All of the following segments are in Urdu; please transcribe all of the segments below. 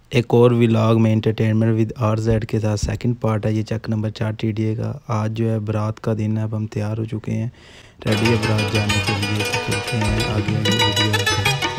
ایک اور ولاگ میں انٹرٹینمنٹ ود آر زیڈ کے ساتھ سیکنڈ پارٹ ہے، یہ چیک نمبر 4 TDA کا۔ آج جو ہے برات کا دن ہے، اب ہم تیار ہو چکے ہیں، ریڈی ہے برات جانے کے لیے، تو چلتے ہیں آگے ویڈیو ہے۔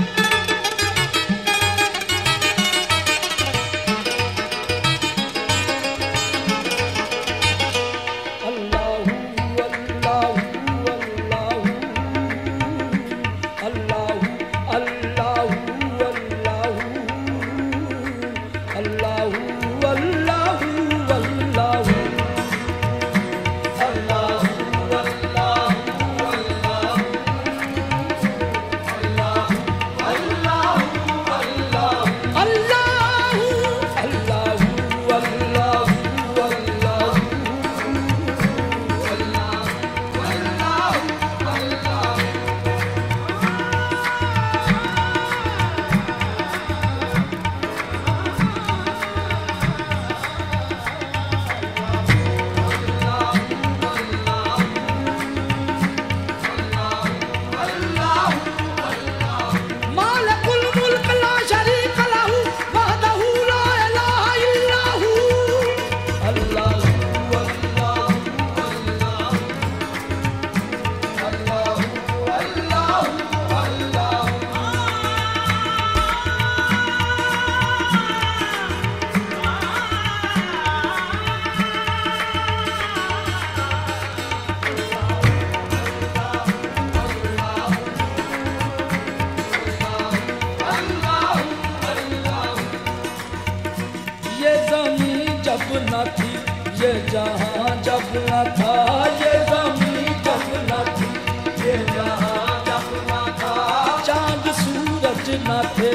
نہ تھی یہ جہاں جب نہ تھا، یہ زمین جب نہ تھی یہ جہاں جب نہ تھا، چاند سورج نہ تھے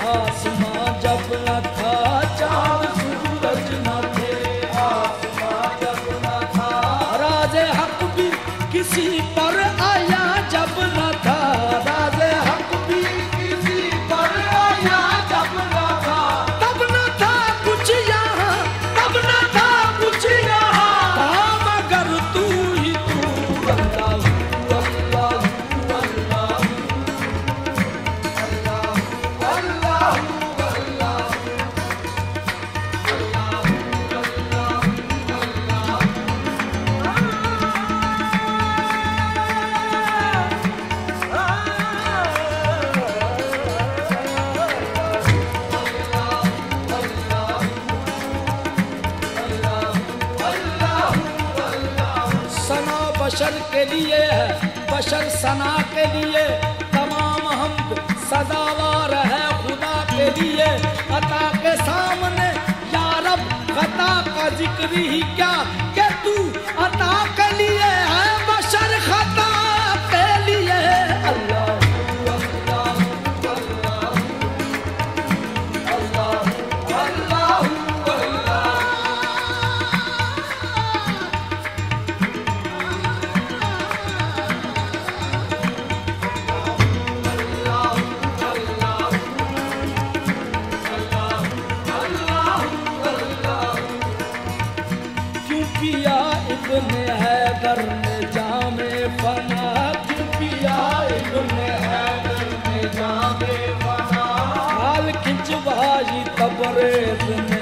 آسمان جب نہ تھا، چاند سورج نہ تھے آسمان جب نہ تھا، راز حق بھی کسی پر آیا جب نہ تھا، راز حق بھی کسی پر آیا جب نہ تھا، تب نہ تھا کچھ یہاں، تب نہ تھا کچھ یہاں، تھا مگر تو ہی تو، اللہ اللہ اللہ اللہ اللہ ثنا بشر کے لیے ہے، بشر ثنا کے لیے، تمام حمد سزاوار ہے خدا کے لیے، عطا کے سامنے یا رب خطا کا ذکر ہی کیا، کہ تو عطا کے لیے ہے بشر خطا کے لیے، اللہ پیا ابن حیدر نے جام فنا، کیوں پیا ابن حیدر نے جام فنا، حال کھنچوائی تبریز نے